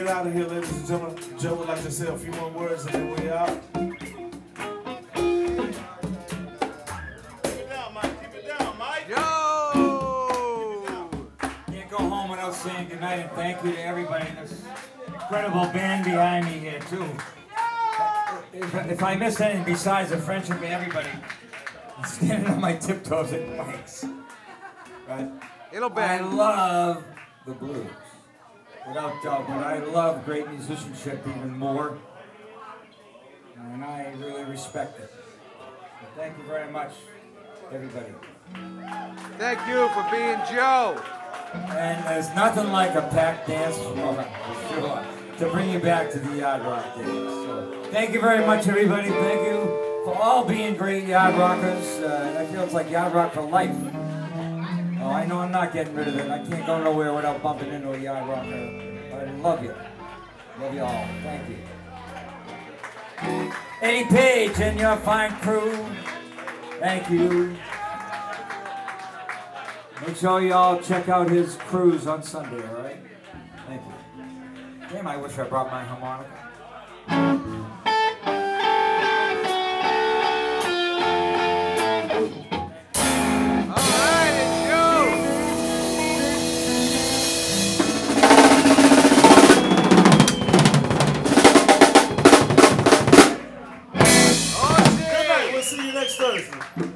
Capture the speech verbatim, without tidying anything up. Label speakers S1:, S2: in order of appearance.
S1: out of here, ladies and gentlemen. Joe would like to say a few more words and then we're out.
S2: Saying goodnight and thank you to everybody in this incredible band behind me here too. If, if I miss anything besides the friendship of everybody, I'm standing on my tiptoes at mics. But
S3: It'll
S2: I
S3: bang.
S2: love the blues, without doubt, but I love great musicianship even more, and I really respect it. So thank you very much, everybody.
S3: Thank you for being Joe.
S2: And there's nothing like a packed dance floor, for sure, to bring you back to the Yard Rock days. So, thank you very much, everybody. Thank you for all being great Yard Rockers. Uh, I feel it's like Yard Rock for life. Oh, I know I'm not getting rid of it. I can't go nowhere without bumping into a Yard Rocker. I love you. Love you all. Thank you. Eddie Page and your fine crew. Thank you. Make sure y'all check out his cruise on Sunday, all right? Thank you. Damn, I wish I brought my harmonica.
S3: All right, it's you.
S1: Good night. We'll see you next Thursday.